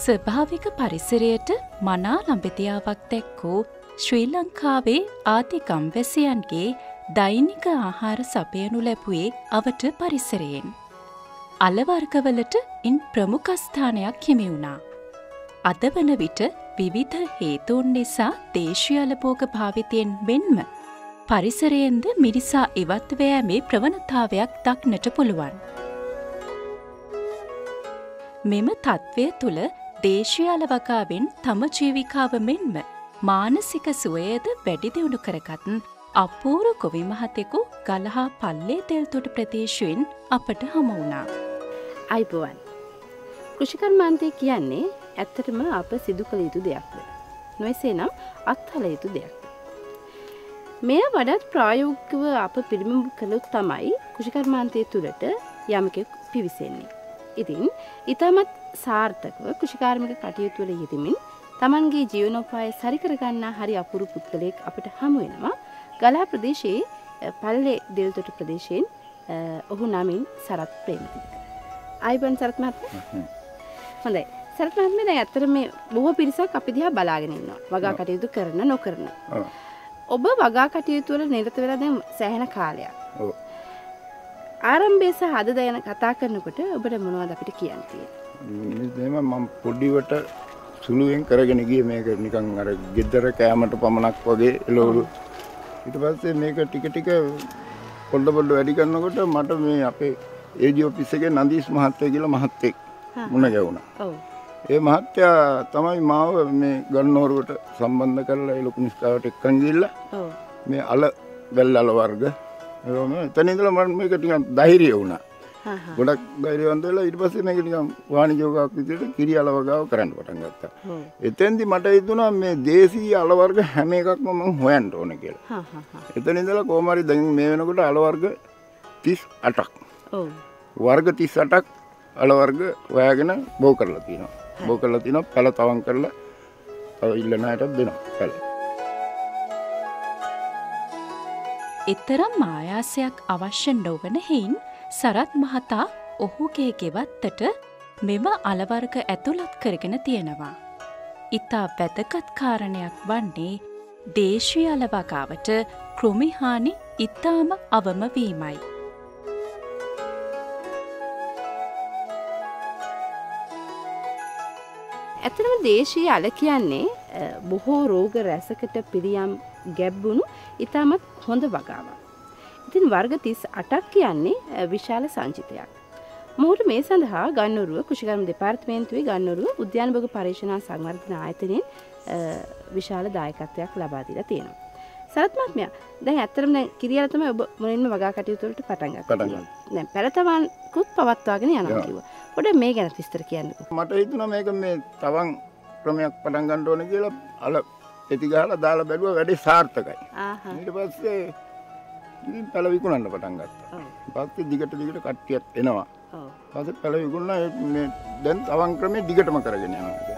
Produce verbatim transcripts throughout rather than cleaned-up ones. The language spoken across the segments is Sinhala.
ස්වභාවික පරිසරයට මනා ළඹතියාවක් දැක්වූ ශ්‍රී ලංකාවේ ආදි ගම්වැසියන්ගේ දෛනික ආහාර සපයනු ලැබුවේ අවට පරිසරයෙන්. අලවර්ගවලට ඉන් ප්‍රමුඛ ස්ථානයක් හිමි වුණා. අද වන විට විවිධ හේතුන් නිසා දේශීය අලභෝග භාවිතයෙන් මෙන්ම පරිසරයෙන්ද මිනිසා ඉවත් වෑමේ ප්‍රවණතාවයක් දක්නට පුළුවන්. මෙම තත්ත්වය තුළ දේශීය අලවකාවෙන් තම ජීවිකාව මෙන්ම මානසික සුවයද වැඩි දියුණු කරගත් අපූර්ව ගොවි මහතෙකු ගලහා පල්ලේ තෙල්තොට ප්‍රදේශයෙන් අපට හමු වුණා. අයිබෝවන්. කෘෂිකර්මාන්තය කියන්නේ ඇත්තටම අප සිදු කළ යුතු දෙයක්ද. නොයසේ නම් අත්හල යුතු දෙයක්ද. මෙය වඩාත් ප්‍රායෝගිකව අප පිළිබිඹු කළොත් තමයි කෘෂිකර්මාන්තය තුළට යමකෙක් පිවිසෙන්නේ. ඉතින් ඉතාමත් සාර්ථකව කෘෂිකාර්මික කටයුතු වල යෙදෙමින් තමන්ගේ ජීවනෝපාය සරිකරගන්නා හරි අපූර්ව පුද්ගලයෙක් අපට හමු වෙනවා. ගලහා ප්‍රදේශයේ පල්ලේ දෙල්තොට ප්‍රදේශයෙන් ඔහු නමින් සරත් ප්‍රේමතිලක. ආයිබන් සරත් මහත්මයා. හොඳයි. සරත් මහත්මයා දැන් ඇත්තට මේ බොහෝ පිරිසක් අපි දිහා බලාගෙන ඉන්නවා. වගා කටයුතු කරන නොකරන. ඔබ වගා කටයුතු වල නිරත වෙලා දැන් සෑහෙන කාලයක්. ඔව්. ආරම්භයේ සහ අද දැන කතා කරනකොට ඔබට මොනවද අපිට කියන්න තියෙන්නේ? මේ මම පොඩිවට සුළුවෙන් කරගෙන ගියේ මේක නිකන් අර ගෙදර කෑමට පමණක් වගේ එළවලු. ඊට පස්සේ මේක ටික ටික පොඩ පොඩ වැඩි කරනකොට මට මේ අපේ ඒජී ඔෆිස් එකේ නන්දීස් මහත්තයා කියලා මහත්තයෙක් මුණ ගැහුණා. ඔව්. ඒ මහත්තයා තමයි මාව මේ ගන්නෝරුවට සම්බන්ධ කරලා ඒ ලොකු නිස්කාවට එක්කන් ගිහිල්ලා ඔව් මේ අල වැල් අල වර්ග ඒවම එතන ඉඳලා මම මේක ටිකක් ධෛර්යය වුණා. හා හා. ගොඩක් ධෛර්යවන්ත වෙලා ඊට පස්සේ මේක නිකන් වාණිජෝගයක් විදිහට කිරි අල වගාව කරන්න පටන් ගත්තා. ඔව්. එතෙන්දි මට හිතුණා මේ දේශීය අල වර්ග හැම එකක්ම මම හොයන්න ඕනේ කියලා. හා හා හා. එතන ඉඳලා කොහොම හරි දැන් මේ වෙනකොට අල වර්ග තිස් අටක්. ඔව්. වර්ග තිස් අටක් අල වර්ග හොයාගෙන බෝ කරලා තියෙනවා. බෝ කරලා තිනවා පැල තවම් කරලා තව ඉල්ලන අයටත් දෙනවා පැල. එතරම් ආයාසයක් අවශ්‍ය නොවන හේයින් සරත් මහතා ඔහුගේ ගෙවත්තට මෙම අලවර්ග ඇතුළත් කරගෙන තියෙනවා. ඉතා වැදගත් කාරණයක් වන්නේ දේශීය අලවකාවට කෘමිහානි ඉතාම අවම වීමයි. ඇත්තටම දේශීය අල කියන්නේ බොහෝ රෝග රැසකට පිළියම් ගැබ්බුණු ඉතාමත් හොඳ වගාවක්. ඉතින් වර්ග තිස් අටක් කියන්නේ විශාල සංචිතයක්. මොහුට මේ සඳහා ගන්නොරුව කෘෂිකර්ම දෙපාර්තමේන්තුවේ ගන්නොරුව උද්‍යාන භෝග පරීක්ෂණ සංවර්ධන ආයතනයෙන් විශාල දායකත්වයක් ලබා දීලා තියෙනවා. සරත් මහත්මයා දැන් ඇත්තටම දැන් කිරියල තමයි ඔබ මුලින්ම වගා කටයුතු වලට පටන් ගත්තා. දැන් පළතවන්කුත් පවත්වාගෙන යනවා කිව්වා. පොඩ්ඩක් මේ ගැන විස්තර කියන්නකෝ. මට හිතුණා මේක මේ තවන් ක්‍රමයක් පටන් ගන්න ඕනේ කියලා අල එති ගහලා දාලා බැලුවා වැඩේ සාර්ථකයි. ඊට පස්සේ ඉතින් පැල විකුණන්න පටන් ගත්තා. පස්සේ දිගට දිගට කට්ටියත් එනවා. ඔව්. පස්සේ පැල විකුණලා මේ දැන් තවන් ක්‍රමේ දිගටම කරගෙන යනවා.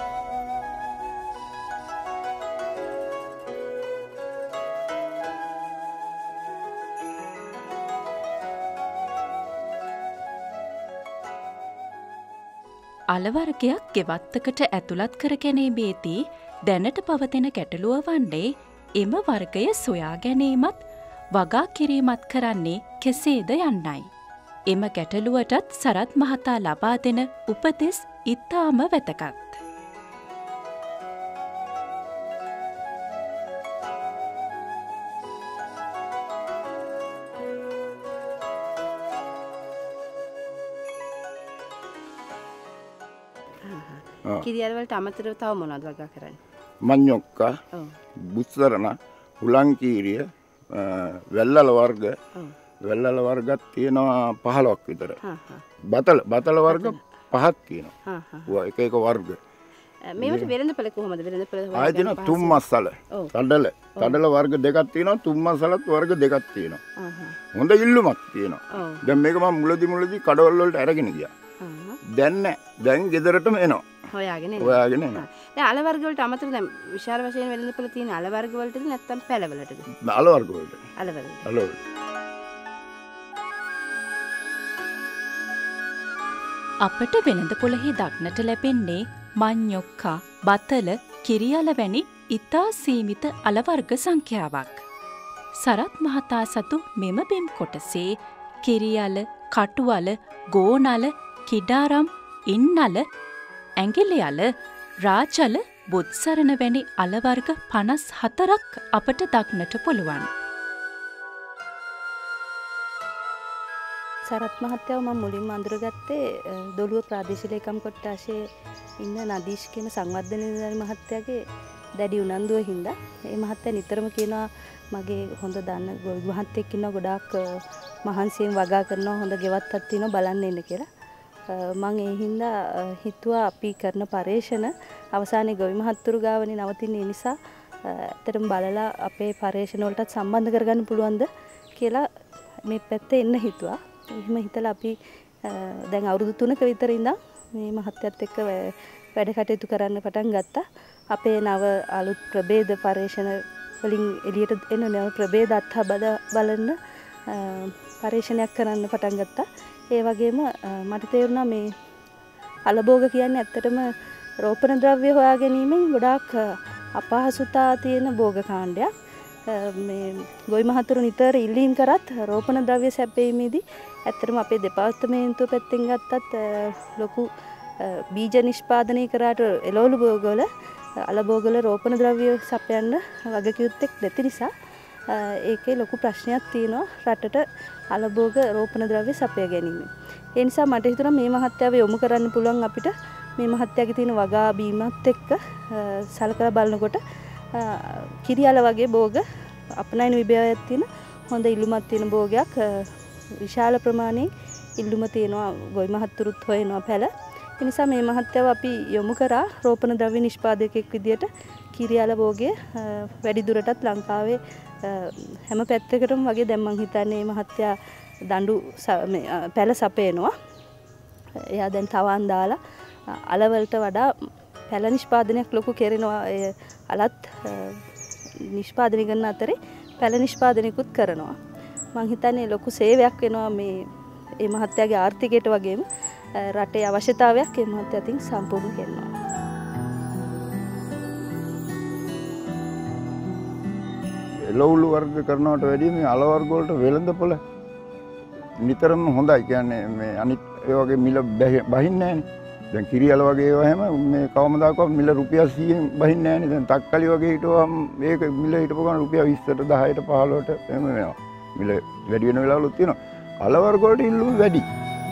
අලවර්ගයක් ගෙවත්තකට ඇතුළත් කර ගැනීමේදී දැනට පවතින ගැටලුව වන්නේ එම වර්ගය සොයා ගැනීමත් වගා කිරීමත් කරන්නේ කෙසේද යන්නයි. එම ගැටලුවටත් සරත් මහතා ලබා දෙන උපදෙස් ඉතාම වැදගත්. කිරියල් වලට අමතරව තව මොනවද වගා කරන්නේ? මඤ්ඤොක්කා, බුස්සරණ, හුලංකීරිය, වැල්ලල වර්ග, වැල්ලල වර්ගත් තියෙනවා පහළොවක් විතර. බතල බතල වර්ග පහක් තියෙනවා. ඔය එක එක වර්ග. මේවට වෙළඳපළ කොහොමද? වෙළඳපළ ආයෙ තියෙනවා තුන් මස්සල. තඩල. තඩල වර්ග දෙකක් තියෙනවා, තුන් මස්සලත් වර්ග දෙකක් තියෙනවා. හොඳ ඉල්ලුමක් තියෙනවා. දැන් මේක මම මුලදි මුලදි කඩවල වලට අරගෙන ගියා. දැන් නෑ. දැන් ගෙදරටම එනවා. හොයාගෙන එනවා. හොයාගෙන එනවා. දැන් අල වර්ග වලට අමතරව දැන් විශාල වශයෙන් වෙළඳපළ තියෙන අල වර්ග වලටද නැත්නම් පැල වලටද? අල වර්ග වලට. අල වලට. අල වලට. අපට වෙළඳ පොළෙහි දක්නට ලැබෙන්නේ මඤ්ඤොක්කා, බතල, කිරියල වැනි ඉතා සීමිත අලවර්ග සංඛ්‍යාවක්. සරත් මහතා සතු මෙම බිම් කොටසේ කිරියල, කටුවල, ගෝනල, කිඩාරම්, ඉන්නල, ඇඟිලියල, රාජල, බුත්සරණ වැනි අලවර්ග පනස් හතරක් අපට දක්නට පුළුවන්. සරත් මහත්තයාව මම මුලින්ම අඳුරගත්තේ දොළුව ප්‍රාදේශීය ලේකම් කොට්ටාශයේ ඉන්න නදීෂ් කියන සංවර්ධන නිලධාරි මහත්තයාගේ දැඩි උනන්දුව හින්දා. ඒ මහත්තයා නිතරම කියනවා මගේ හොඳ දන්න ගොවි මහත්තයෙක් ඉන්නවා ගොඩාක් මහන්සියෙන් වගා කරනවා හොඳ ගෙවත්තක් තියෙනවා බලන්න එන්න කියලා. මම ඒ හින්දා හිතුවා අපි කරන පරේෂණ අවසානයේ ගොවි මහත්තුරු ගාවනේ නවතින නිසා ඇත්තටම බලලා අපේ පරේෂණ වලටත් සම්බන්ධ කරගන්න පුළුවන්ද කියලා මේ පැත්තේ එන්න හිතුවා. එහෙම හිතලා අපි දැන් අවුරුදු තුනක විතර ඉඳන් මේ මහත්යත් එක්ක වැඩ කටයුතු කරන්න පටන් ගත්තා. අපේ නව අලුත් ප්‍රභේද පරේෂණ වලින් එළියට එන නව ප්‍රභේද අත්හා බලන්න පරේෂණයක් කරන්න පටන් ගත්තා. ඒ වගේම මට තේරුණා මේ අලභෝග කියන්නේ ඇත්තටම රෝපණ ද්‍රව්‍ය හොයා ගැනීමෙන් ගොඩාක් අපහසුතා තියෙන භෝග කාණ්ඩයක්. මේ ගොවි මහතුරු නිතර ඉල්ලීම් කරත් රෝපණ ද්‍රව්‍ය සැපයීමේදී ඇත්තටම අපේ දෙපාර්තමේන්තුව පැත්තෙන් ගත්තත් ලොකු බීජ නිෂ්පාදනය කරාට එළවලු භෝගවල අලභෝගවල රෝපණ ද්‍රව්‍ය සපයන්න වගකියුත්තක් නැති නිසා ඒකේ ලොකු ප්‍රශ්නයක් තියෙනවා රටට අලභෝග රෝපණ ද්‍රව්‍ය සපය ගැනීම. ඒ නිසා මට හිතුණා මේ මහත්යාව යොමු කරන්න පුළුවන් අපිට මේ මහත්යාගේ තියෙන වගා බීමත් එක්ක සලකලා බලනකොට කිරියල වගේ භෝග අපනයන විභවයක් තියෙන හොඳ ඉල්ලුමක් තියෙන භෝගයක් විශාල ප්‍රමාණයෙන් ඉල්ලුම තියෙනවා ගොවි මහත්තුරුත් හොයනවා පැල. ඒ නිසා මේ මහත්යාව අපි යොමු කරා රෝපණ ද්‍රව්‍ය නිෂ්පාදකයෙක් විදියට කිරියල භෝගය වැඩි දුරටත් ලංකාවේ හැම පැත්තකටම වගේ දැන් මං හිතන්නේ මේ මහත්යා දඬු පැල සපයනවා. එයා දැන් තවන් දාලා අලවලට වඩා පැල නිෂ්පාදනයක් ලොකු කරනවා. ඒ අලත් නිෂ්පාදනය කරන අතරේ පැල නිෂ්පාදනයකුත් කරනවා. මං හිතන්නේ ලොකු සේවයක් වෙනවා මේ මේ මහත්යාගේ ආර්ථිකයට වගේම රටේ අවශ්‍යතාවයක් මේ මහත්යා අතින් සම්පූර්ණ කරනවා. එළවලු වර්ග කරනවට වැඩිය මේ අල වර්ග වලට වෙළඳපොළ නිතරම හොඳයි. කියන්නේ මේ අනිත් ඒ වගේ මිල බහින්නේ නැහැනේ. දැන් කිරියල වගේ ඒවා හැම මේ කවමදාකවත් මිල රුපියල් සීයෙන් බහින්නේ නැහැනේ. දැන් තක්කලි වගේ හිටුවම මේක මිල හිටපු ගමන් රුපියල් විස්සට දහයට පහළොවට එහෙම වෙනවා. මිල වැඩි වෙන වෙලාවලුත් තියෙනවා. අල වර්ග වලට ඉල්ලුම වැඩි.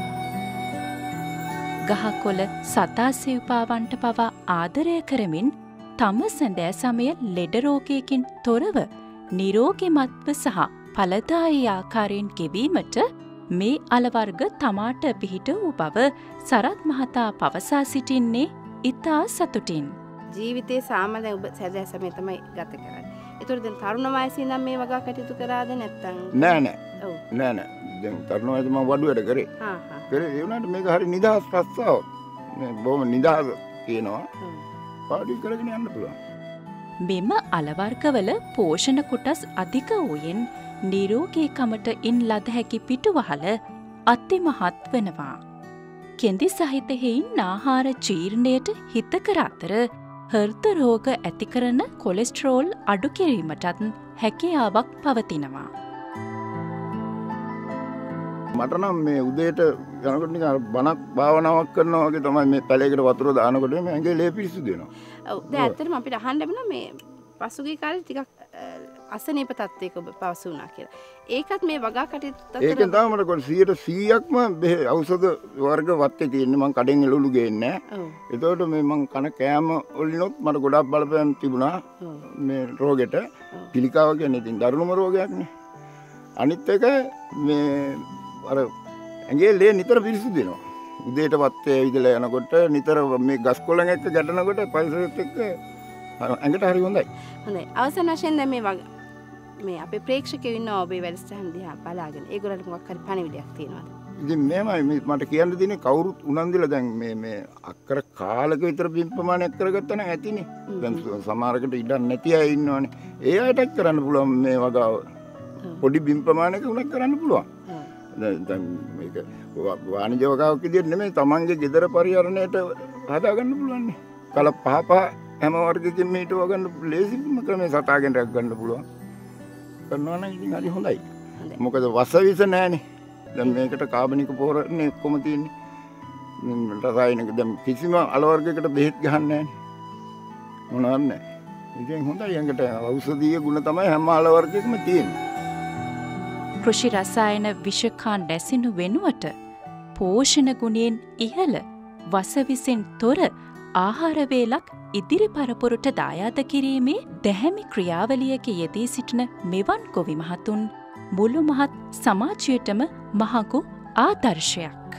ගහකොළ සතා සිව්පාවන්ට පවා ආදරය කරමින් තම සැඳෑ සමය ලෙඩ රෝගයකින් තොරව නිරෝගිමත්ව සහ ඵලදායී ආකාරයෙන් ගෙවීමට මේ අලවර්ග තමාට පිහිට වූ බව සරත් මහතා පවසා සිටින්නේ ඉතා සතුටින්. ජීවිතේ සාමාන්‍ය ඔබ සැදෑ සමය තමයි ගත කරන්නේ. ඒතර දැන් තරුණ වයසේ ඉඳන් මේ වගේ කටයුතු කරාද නැත්නම් නෑ නෑ. ඔව්. නෑ නෑ. දැන් තරුණ වයසේ මම වඩුවට කරේ. හා හා. කරේ ඒ වුණාට මේක හරි නිදහස් ප්‍රස්තාවක්. මේ බොහොම නිදහස් කියනවා. පාඩු කරගෙන යන්න පුළුවන්. මෙම අලවර්ගවල පෝෂණ කොටස් අධික වූයෙන් නිරෝගීකමට ඉන් ලද හැකි පිටුවහල අතිමහත් වෙනවා. කෙඳි සහිත හේයින් ආහාර ජීර්ණයට හිතකර අතර හෘද රෝග ඇති කරන කොලෙස්ටරෝල් අඩු කිරීමටත් හැකියාවක් පවතිනවා. මට නම් මේ උදේට යනකොට නිකන් බණක් භාවනාවක් කරනවා වගේ තමයි මේ පැලයකට වතුර දානකොට මේ ඇඟේ ලේ පිරිසුදු වෙනවා. ඔව් දැන් ඇත්තටම අපිට අහන්න ලැබුණා මේ පසුගිය කාලේ ටිකක් අසනීප තත්ත්වයක ඔබ පවසු වුණා කියලා. ඒකත් මේ වගා කටයුතු අතර ඒකෙන් තමයි මට කොහොමද සීයට සීයක්ම ඖෂධ වර්ග වත්තේ තියෙන්නේ. මං කඩෙන් එළවලු ගේන්නේ නැහැ. ඔව්. ඒතකොට මේ මං කන කෑම වලිනොත් මට ගොඩක් බලපෑම් තිබුණා. මේ රෝගෙට. පිළිකාව කියන්නේ ඉතින් දරුණුම රෝගයක්නේ. අනිත් එක මේ අර ඇඟේ ලේ නිතර පිරිසුදු වෙනවා. උදේට වත්තේ විදලා යනකොට නිතර මේ ගස් කොළන් එක්ක ගැටෙනකොට පරිසරෙත් එක්ක ඇඟට හරි හොඳයි. හොඳයි. අවසන් වශයෙන් දැන් මේ මේ අපේ ප්‍රේක්ෂකයෝ ඉන්නවා ඔබේ වැඩසටහන දිහා බලාගෙන. ඒගොල්ලන්ට මොකක් හරි පණිවිඩයක් තියෙනවද? ඉතින් මේමයි මට කියන්න තියෙන්නේ කවුරුත් උනන්දුලා දැන් මේ මේ අක්කර කාලක විතර බිම් ප්‍රමාණයක් කරගත්තා නම් ඇතිනේ. දැන් සමහරකට ඉඩක් නැති අය ඉන්නවනේ. ඒ අයටත් කරන්න පුළුවන් මේ වගාව. පොඩි බිම් ප්‍රමාණයක උනක් කරන්න පුළුවන්. දැන් මේක වාණිජ වගාවක් විදිහට නෙමෙයි තමන්ගේ ගෙදර පරිහරණයට හදාගන්න පුළුවන් නේ. කල පහ පහ හැම වර්ගයකින් මේට වගන්න ලේසිම ක්‍රමේ සතාගෙන් රැක් ගන්න පුළුවන්. කරනවා නම් ඉතින් හරි හොඳයි. මොකද වස විස නැහැනේ. දැන් මේකට කාබනික පොහොරනේ ඔක්කොම තියෙන්නේ. රසායනික දැන් කිසිම අල වර්ගයකට බෙහෙත් ගහන්නේ නැහැනේ. මොනවත් නැහැ. ඉතින් හොඳයි යංගට ඖෂධීය ගුණ තමයි හැම අල වර්ගයකම තියෙන්නේ. කෘෂි රසායන විෂකාන් දැසිනු වෙනුවට පෝෂණ ගුණයෙන් ඉහළ වසවිසින් තොර ආහාර වේලක් ඉදිරි පරපුරට දායාද කිරීමේ දැහැමි ක්‍රියාවලියක යෙදී සිටින මෙවන් ගොවි මහතුන් මුළු මහත් සමාජයටම මහඟු ආදර්ශයක්.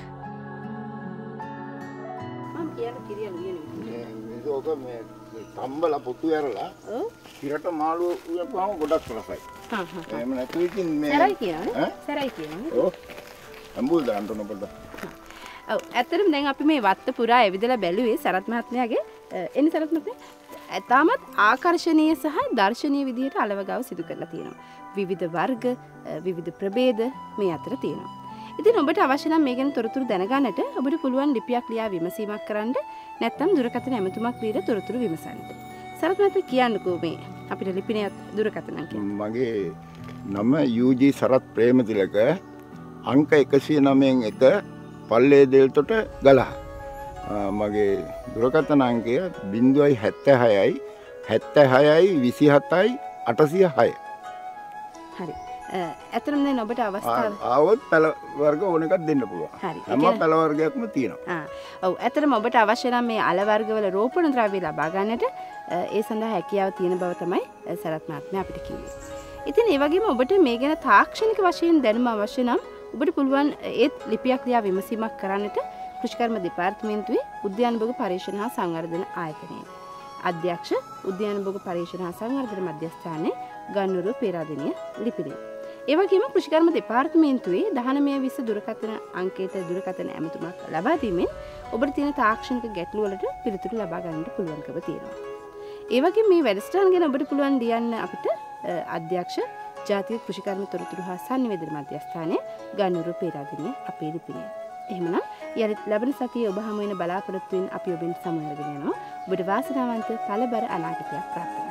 මම කියලා කිරියල් ලියන්නේ. මේක මේ තම්බල පුතු ඇරලා ඉරට මාළු උයපුවම ගොඩක් රසයි. හා හා. එහෙම නැතු ඉතින් මේ සරයි කියනනේ. සරයි කියනනේ. ඔව්. අඹුල් දාන්න ඕන පොඩ්ඩක්. ඔව් ඇත්තටම දැන් අපි මේ වත්ත පුරා ඇවිදලා බැලුවේ සරත් මහත්මයාගේ එනි සරත් මහත්මයා තාමත් ආකර්ශනීය සහ දර්ශනීය විදිහට අලවගාව සිදු කරලා තියෙනවා. විවිධ වර්ග විවිධ ප්‍රභේද මේ අතර තියෙනවා. ඉතින් ඔබට අවශ්‍ය නම් මේ ගැන තොරතුරු දැනගන්නට ඔබට පුළුවන් ලිපියක් ලියා විමසීමක් කරන්න නැත්නම් දුරකථන ඇමතුමක් දීලා තොරතුරු විමසන්න. සරත් මහත්මයා කියන්නකෝ මේ අපිට ලිපිනයක් දුරකථනක් කියන්නේ. මගේ නම යූ ජී සරත් ප්‍රේමතිලක අංක එකසිය නවයෙන් එක පල්ලේ දෙල්තොට ගලහ. මගේ දුරකථන අංකය බිංදුවයි හැත්තෑහයයි හැත්තෑහයයි විසිහතයි අටසිය හය. හරි. ඇත්තටම දැන් ඔබට අවස්ථාව ආවොත් පැල වර්ග ඕන එකක් දෙන්න පුළුවන්. හරි. හැම පැල වර්ගයක්ම තියෙනවා. ආ. ඔව් ඇත්තටම ඔබට අවශ්‍ය නම් මේ අල වර්ගවල රෝපණ ද්‍රව්‍ය ලබා ගන්නට ඒ සඳහා හැකියාව තියෙන බව තමයි සරත් මහත්මයා අපිට කිව්වේ. ඉතින් ඒ වගේම ඔබට මේ ගැන තාක්ෂණික වශයෙන් දැනුම අවශ්‍ය නම් ඔබට පුළුවන් ඒත් ලිපියක් ලියා විමසීමක් කරන්නට කෘෂිකර්ම දෙපාර්තමේන්තුවේ උද්‍යාන භෝග පරීක්ෂණ හා සංවර්ධන ආයතනයේ අධ්‍යක්ෂ උද්‍යාන භෝග පරීක්ෂණ හා සංවර්ධන මධ්‍යස්ථානයේ ගන්නොර පේරාදෙණිය ලිපිනය. ඒ වගේම කෘෂිකර්ම දෙපාර්තමේන්තුවේ දහනවය විස්ස දුරකථන අංකයට දුරකථන ඇමතුමක් ලබා දීමෙන් ඔබට තියෙන තාක්ෂණික ගැටලු වලට පිළිතුරු ලබා ගන්නට පුළුවන්කම තියෙනවා. ඒ වගේම මේ වැඩසටහන ගැන ඔබට පුළුවන් ලියන්න අපිට අධ්‍යක්ෂ ජාතික කෘෂිකර්ම තොරතුරු හා සංනිවේදන මධ්‍යස්ථානයේ ගන්නොර පේරාදෙණිය අපේ ලිපිනය. එහෙමනම් යලිත් ලබන සතියේ ඔබ හමු වෙන බලාපොරොත්තු වෙන අපි ඔබෙන් සමුගගෙන යනවා. ඔබට වාසනාවන්ත ඵලබර අනාගතයක් ප්‍රාර්ථනා